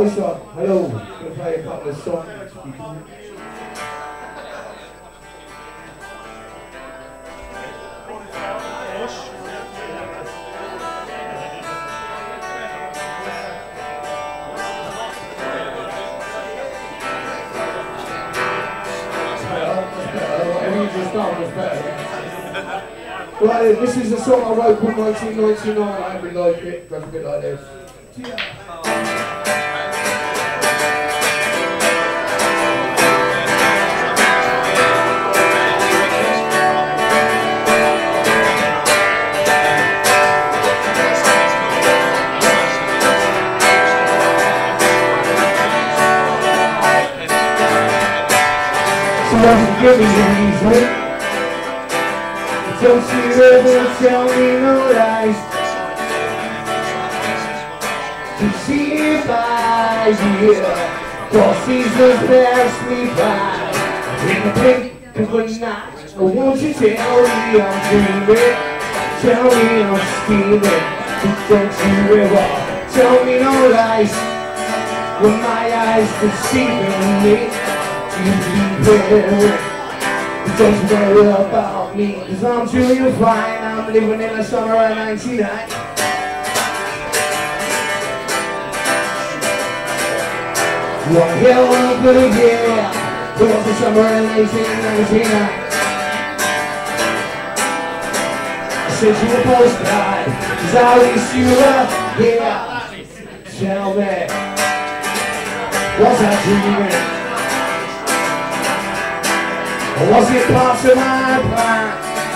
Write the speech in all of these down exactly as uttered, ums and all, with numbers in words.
voice on. Hello. I'm going to play a couple of songs. Right, this is a song I wrote called nineteen ninety-nine. I hope you like it. It goes a bit like this. So give me a reason. Don't you ever tell me no lies. To see if I hear four seasons pass me by. In the blink of a night, oh, won't you tell me I'm dreaming? Tell me I'm scheming. Don't you ever tell me no lies. When my eyes deceiving me, you beware. Don't worry about me, cause I'm doing fine. I'm living in the summer of ninety-nine. One hell of a year, it was the summer of nineteen ninety-nine. I sent you a postcard, cause I wish you were here. Tell me, was I dreaming? Or was it part of my plan?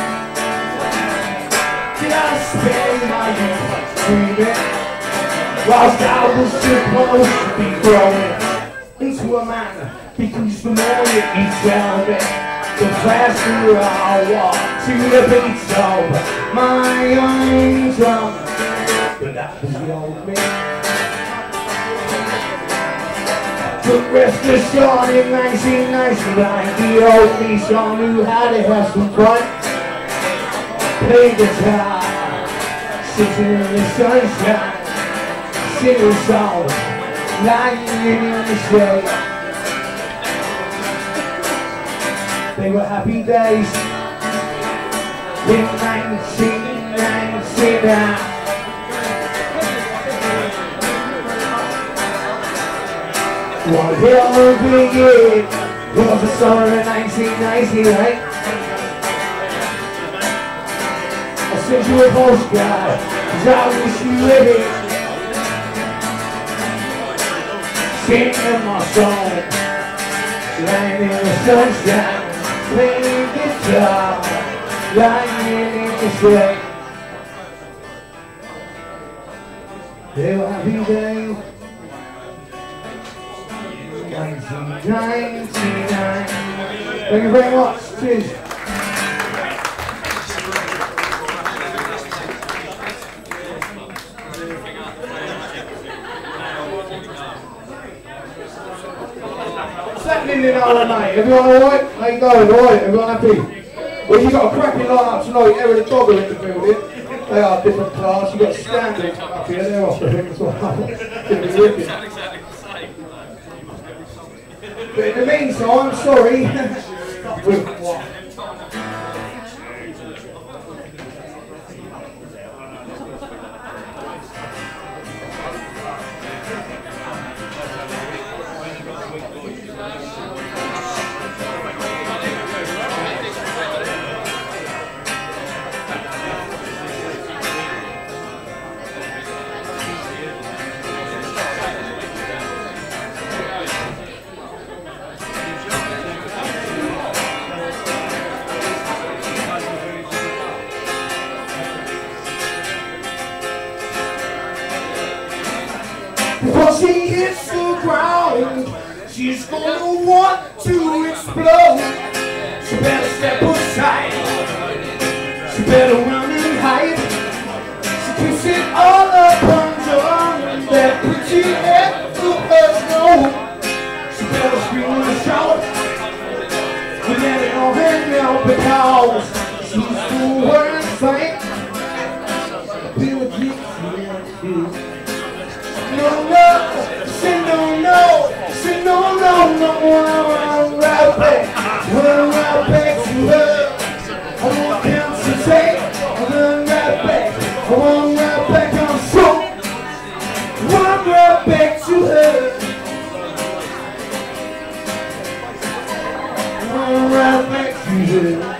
Did I spend my youth dreaming whilst I was supposed to be growing into a man? Because the more you tell me, the faster I walk to the beat of my own drum. But that was the old me. But rest assured in nineteen ninety-nine, the old me song knew how to have some fun. Play guitar, sitting in the sunshine, singing songs, lying in the shade. They were happy days in nineteen ninety-nine. One hell of a year, it was the summer of nineteen ninety-nine. I sent you a postcard, cause I wish you were here. Singing my song, lying in the sunshine, playing guitar, lying in the shade. They were happy days. nineteen ninety-nine. Thank you very much. Cheers. What's happening in our night? Everyone alright? How you going? Alright? Everyone happy? Well, you got a cracking line-up tonight. Eric the Dogger in the building. They are different class. You got Standard up here. They're off the ring as well. Gonna be wicked. But in the meantime, sorry, with what? Before she hits the ground, she's gonna want to explode. She better step aside, she better run and hide. She keeps it all up under that pretty head to her snow. She better scream and shout, but let it all hang out because she's the worst thing. Feel it, no love, send no run right back, run right back to her. I won't concentrate, I run right back, I run right back on soul. Run right back to her. Run right back to her.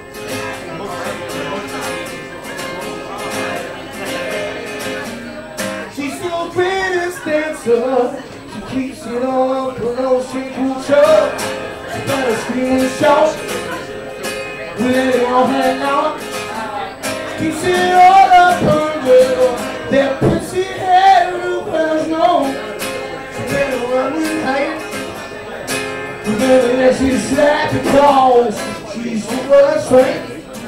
She's the greatest dancer. She keeps it all up with no single choke. She got a screaming shout with it all hanging out. Keeps it all up her girl. That pussy head rules no. She better run with height. You better let she slap the calls. She's the worst right.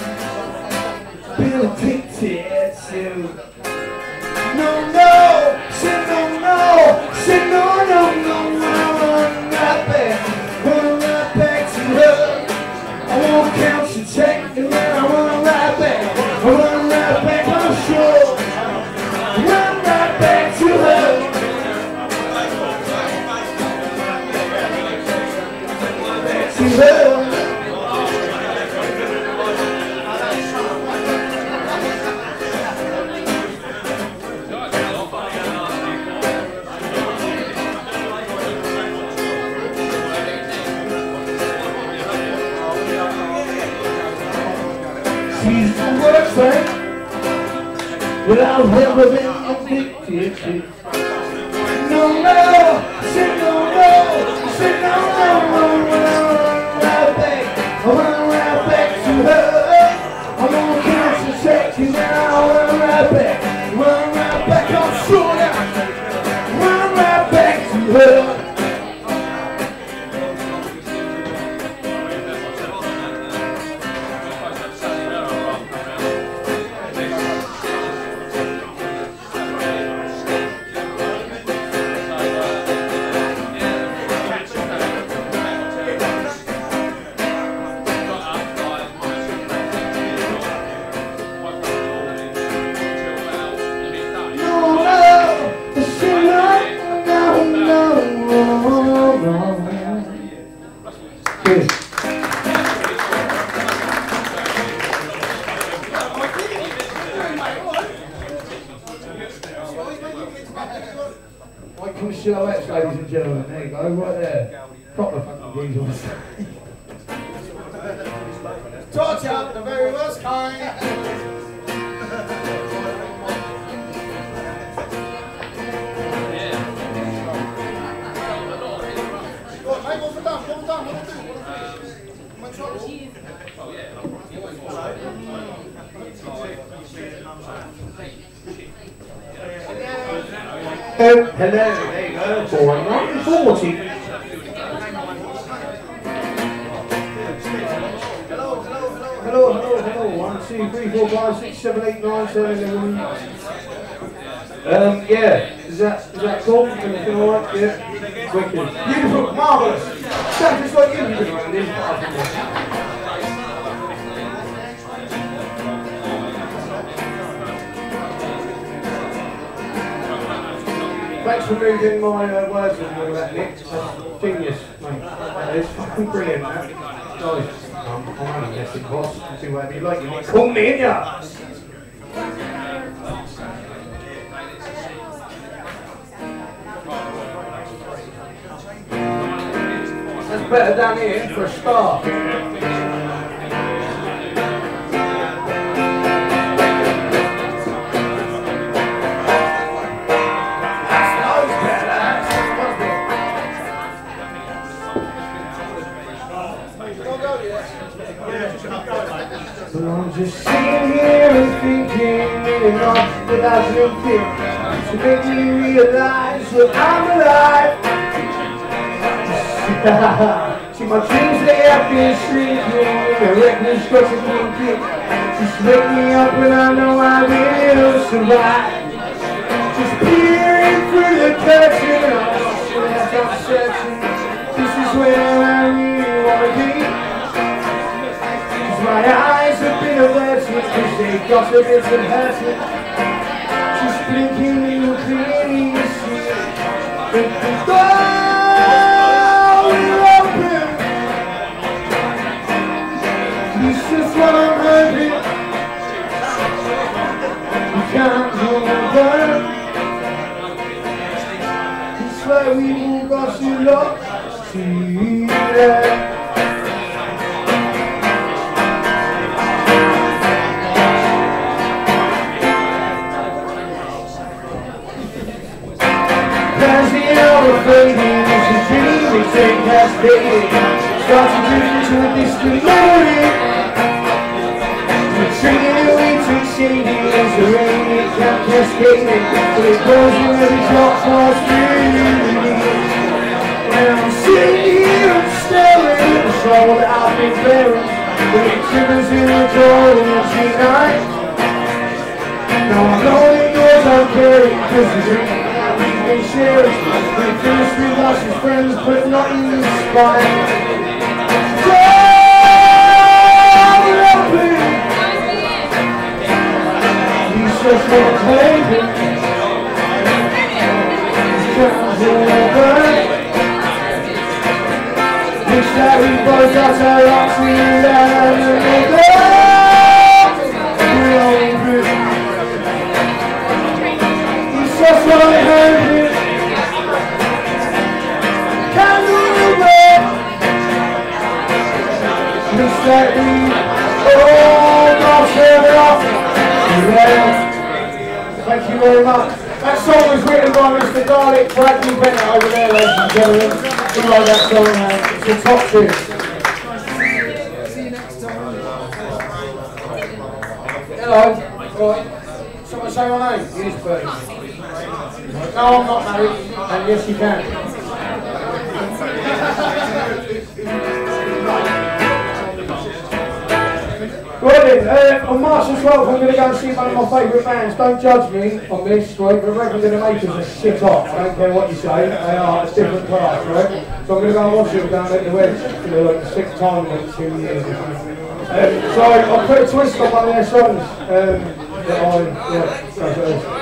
Bill addicted to. No, no, say no, no, say no, no, no, no, run right back, run right back to her. I won't count your check, and then I run right back, I run right back, I'm sure. Run right back to her. Back to her. She's the worst thing that I've ever been addicted to. No, no, say no, no, say no, no, no, run right back, I run right back to her. I'm gonna concentrate you now, run right back, run right back, I'm sure now, run right back to her. Like from silhouettes, ladies and gentlemen, there you go, right there. Proper fucking geezers. Torture, the very worst kind. Oh, hello, there you go, four one forty. Hello, hello, hello, hello, hello, hello, one, two, three, four, five, six, seven, eight, nine, seven, eleven. Um, yeah, is that, is that cool? Everything alright? Yeah? Wicked. Beautiful, marvellous. Sounds just like you've been around here, apart from this. Thanks for moving my uh, words and all that, Nick. That's genius, mate. That is fucking brilliant, that. Guys, I'm, I'm only messing boss. You do whatever you like, you Nick. Call me in ya! That's better down here for a start. So I'm just sitting here and thinking enough without your fear to make me realize that I'm alive. See, my dreams, they have been shrinking, a reckless structure thinking. Just wake me up when I know I will survive. Just peering through the curtain, I'm searching. This is where I really want to be. My eyes have been averted because they got a bit of hurting. Just blinking me with clearly you see. But the door like we move across the lot. See that. As the hour fading, it's a dream we take cascading. Starts to drift into a distant melody. The tree we took shady as the rain it kept cascading. But it pours in every drop falls through. And I'm sitting here and staring at the soul that I've been bearing. But it shivers in the door on a tree night. Now I know that yours I'm carrying, cause the dream we share it. We finish with us as friends, but not in the spine. Don't open. He's just not playing. His curtains over. Wish that we both got our ups and downs and we're all good. He's just not playing. Looks like we all got it off. Thank you very much. That song was written by Mister Garlic Bradley Bennett over there, ladies and gentlemen. We like that song, man. It's a top tune. See you next time. Hello. Right. Someone say my name? Yes, please. No, I'm not married. And yes, you can. Right then, uh, on March the twelfth I'm going to go and see one of my favourite bands. Don't judge me on this, right, but I reckon they're going to make us a shit off. I don't care what you say, they are a different class, right? So I'm going to go and watch them down at the Wedge for like the sixth time in two years. Uh, so I put a twist on one of their songs um, that I, yeah, goes like this.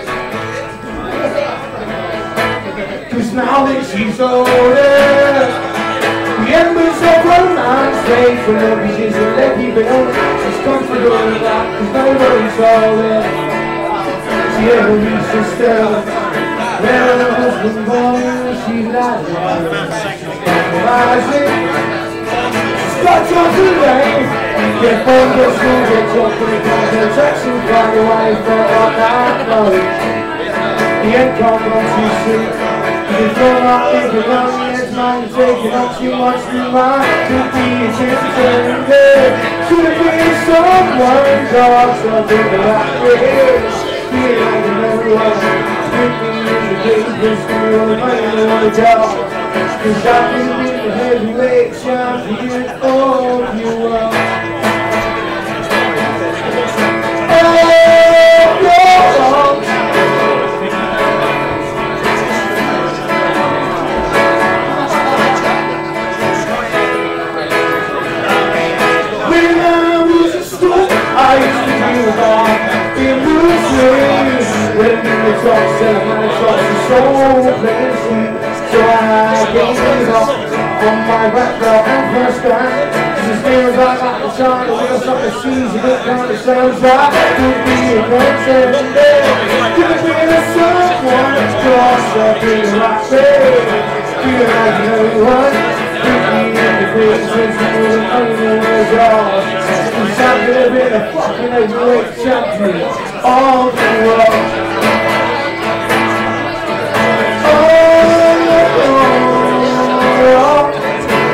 Cause now that she's older, the embers of romance fade from the beaches and they're keeping on. She's comfortable with that, cause nobody's older. She ever reached a stone where her husband born, she's like rising. She's got jobs and rain. Get home, get school, get job, put it down, get checks and find a way for all that knowledge. The end can't run too soon. You feel like thinking on the edge, man, taking up too much too much. Could be a chance to turn good. Could have been someone, God, something that is. Feel like an everyone. Drinking in the papers, feel the money on the job. Cause I can be the heavyweight champion of your world. Oh, your I used to be a dog in the streets. When the talk said my thoughts are so plain sweet. So I gave it up on my background and first time. It feels like I can shine the wheels up the seas. You look down the sounds like could be a contender. Could be a someone cross up in the right place. Feel like you know what? Could be in the places that will only know yours. I could have been a fucking heavyweight champion of the world. Oh, oh, oh.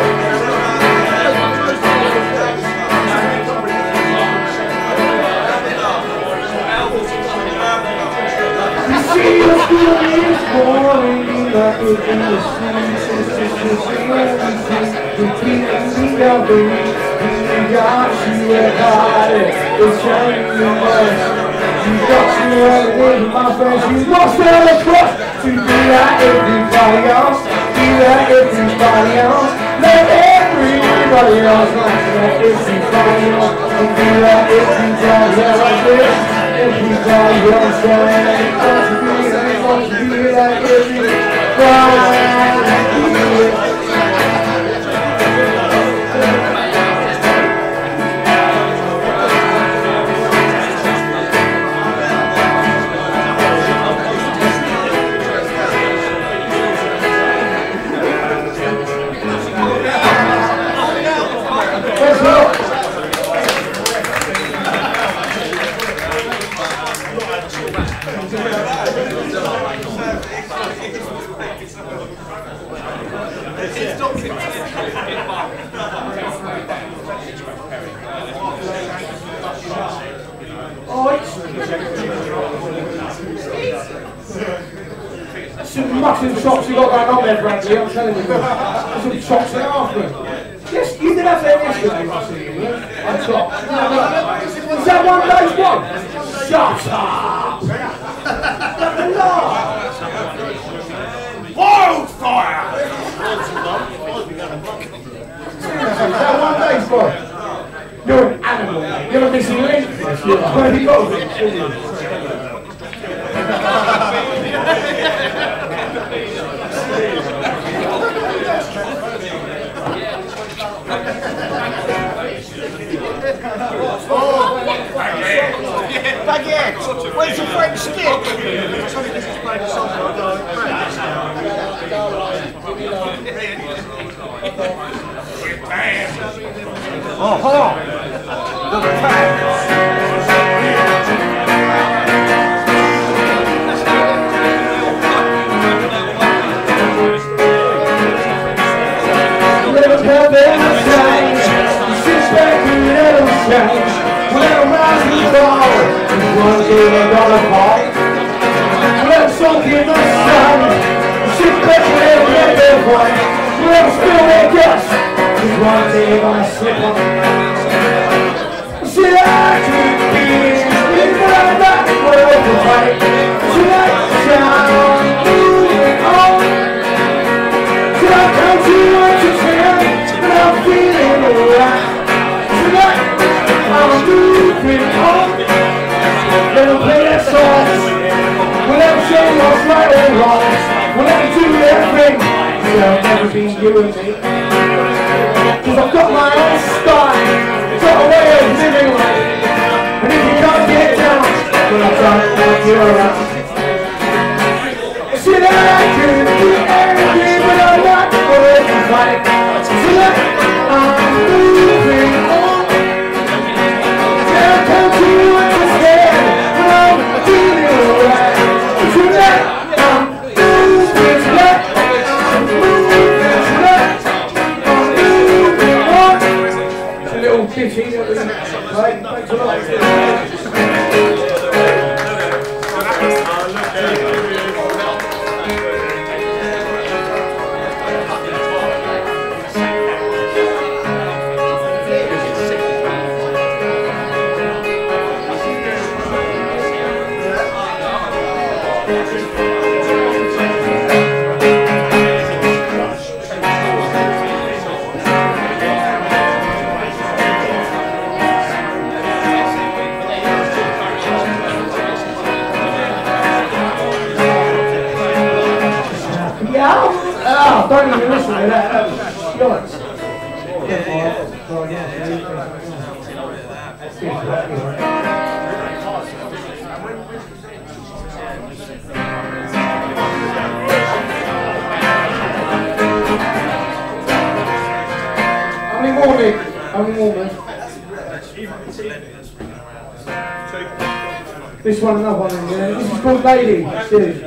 You see, the feeling is boring, like it in the streets. It's just the only thing repeating the gallery. Got you at it, it's shining your voice. You got you everything, my friends. You lost all the trust to be like everybody else. Be like everybody else. Let everybody else like everybody else. And be like everybody else like this. Everybody else and want to be, they want to be like everybody else. Some mutton chops you got going on there, Bradley, I'm telling you. Some chops there after. Yes, you did have them yesterday, must have you? I got. Was that one day's one? Shut up! That's a lie! Wildfire! Is that one day's one? You're an animal, mate. You're a missing link. Where have you got it? Baguette! Where's your French stick? Oh, hold on! Look at that! Little help in the change. You sit back and little change. Little rise and fall. One day they're gonna fall. Little soak in the sun. You sit back and let them one. Little spill their guts. Cause one day they're gonna slip on. See, I could be living around that world to fight. Tonight, shine, moving on. Till I come to you and to ten, and I'm feeling alright. Tonight, I'm moving on. Let them play their songs. We'll never show what's right or wrong. We'll never do their thing. There'll never be you and me. Cause I've got my own style. Got a way of living life. And if you can't get down, well I don't want you around. See that I could do anything, but I'm not going to fight. Tonight, I'm moving on. Till I come to you and to stand, but I'm feeling alright. Tonight, I'm moving tonight. I'm moving tonight. I'm moving on. It's a little ditty that we right? Thanks a lot. Oh, don't even listen to that. That was shite. How many more, Nick? How many more, man? This one, another one, yeah. This is called Lady. Cheers.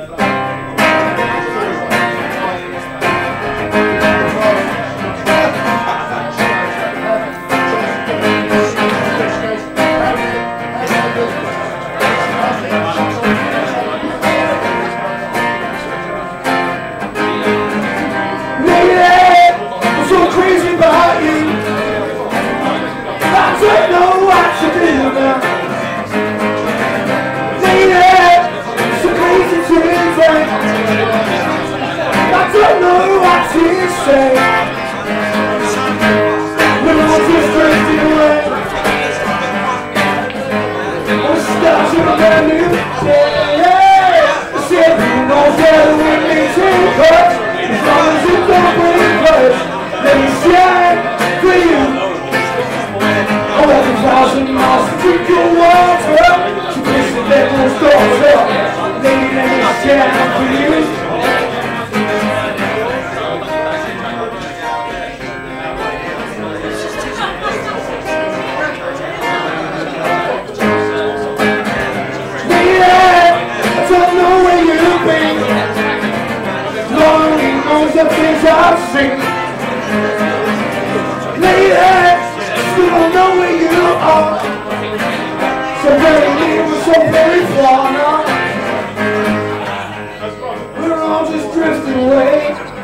yeah, still don't know where you are. So very near, we're so very far now. We're all just drifting away.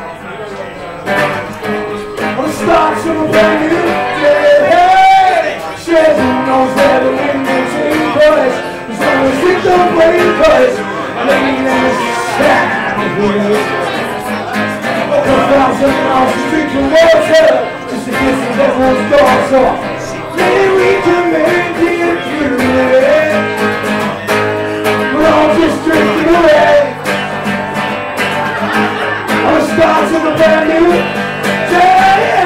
On the start of a brand new day. Shares who knows where the wind is in place. As long as it don't play in place, laying in the sand. A thousand miles to drink the water, just to kiss the devil's daughter. Maybe we can make it through it. We're all just drifting away. On the start of a brand new day.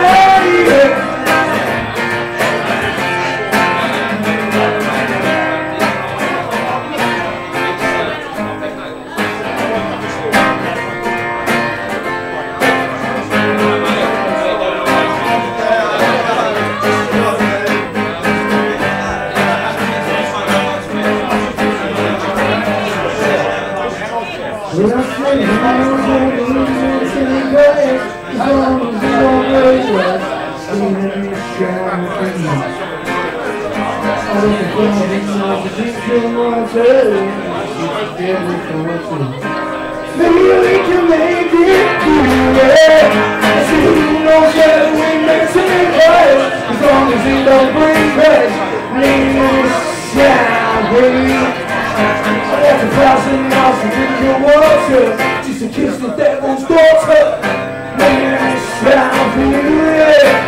When I'm sitting on the sitting place, as long as it's always west, seeing every shine from you. I don't think it's not to drink too much, it's everything I do. Maybe we can make it through it. I see who knows that we make sitting place, as long as it don't bring pain. Maybe it's shine, baby. I walk a thousand miles to drink your water, just to kiss the devil's daughter. Maybe it's down for you, yeah.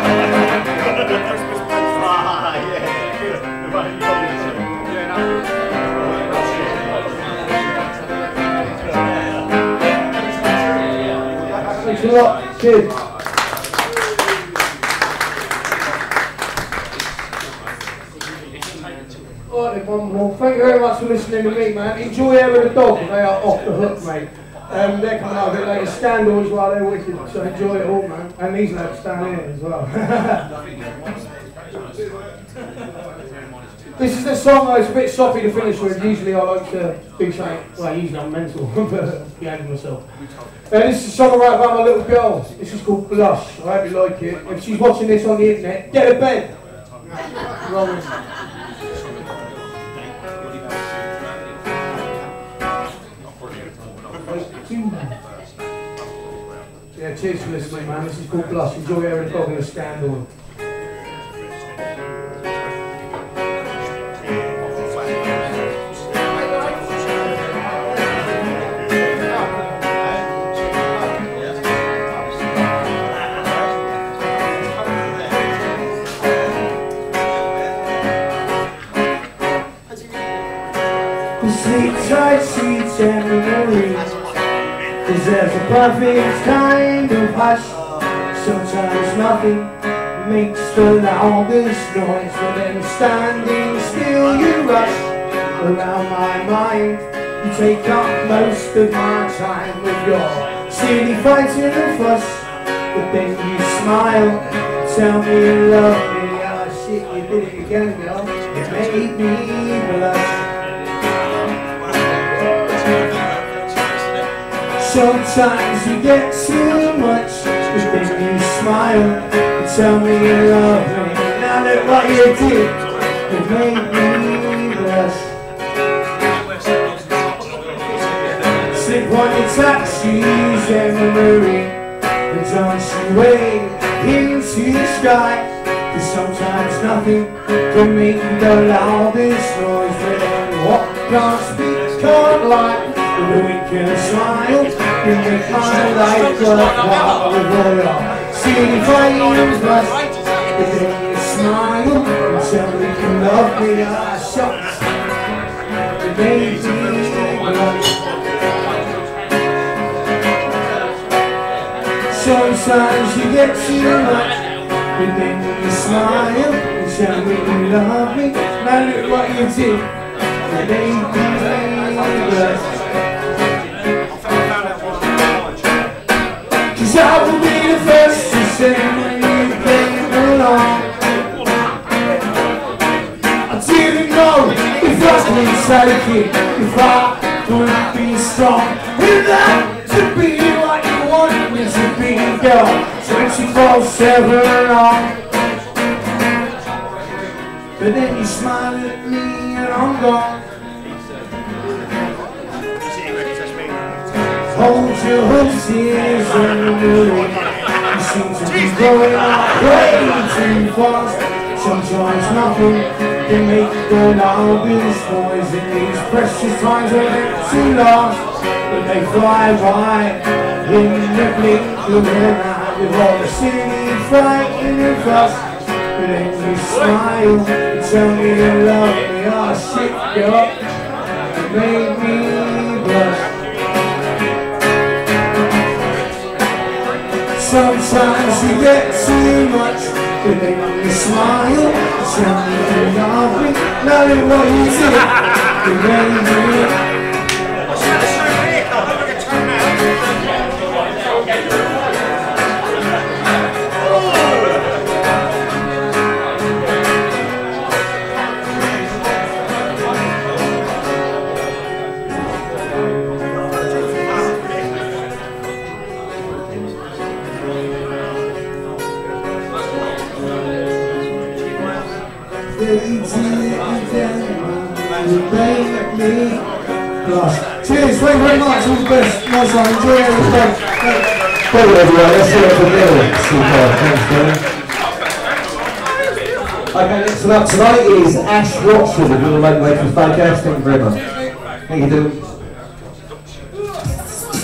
Thanks a lot, kids. Alright, one more. Thank you very much for listening to me, man. Enjoy Air with the Dog. They are off the hook, mate. Um, they're coming out a bit later. Scandal as well, they're wicked. So enjoy it all, man. And these lads down here as well. This is the song I was a bit soppy to finish with. Usually I like to do something, well, usually I'm mental, but behaving myself. Uh, this is a song I wrote about my little girl. This is called Blush. I hope you like it. If she's watching this on the internet, get to bed. Wrong. Yeah, cheers for listening, man. This is called Blush. Enjoy Air with the Dog and a Scandal. Sweet tight seats and memories, 'cause there's a perfect kind of hush. Sometimes nothing makes the loudest noise, but then standing still you rush around my mind. You take up most of my time with your silly fighting and fuss, but then you smile, tell me you love me. Oh shit, you did it again, girl. It made me blush. Sometimes you get too much, but then you smile and tell me you love me. Now look what you did, it made me blush. Slip on your taxis and the marine and dance your way into the sky. 'Cause sometimes nothing can make the loudest noise, but then what can't speak can't lie. With a wink and a smile, you make my life worthwhile. With all your silly fighting blush, but then you smile and tell me you love me. Ah, shucks, it made me blush. Sometimes you get too much, but then you smile and tell me you love me. Now look what you did, it made me blush. I will be the first to say when you came along. I didn't know if I could take it, if I could be strong enough to be what you wanted me to be, girl. twenty-four seven long. but then you smile at me and I'm gone. Hold your horses and move on. You seem to be growing up way too fast. Sometimes nothing can make the loudest noise in these precious times are meant to last. But they fly by in the blink of an eye. With all the silly fighting and fuss. But then you smile and tell me you love me. Oh shit, girl, you make me blush. Sometimes you get too much, but then you smile, tell me you love me, knowing what you did, you made me. Cheers, thank you very much, all the best. Nice one, enjoy everything. Thank you everyone, let's see it for Bill. Super, thanks Bill. Okay, next one up tonight is Ash Watson, the Little Late Way from Fake Ash. Thank you very much. Thank you, dude.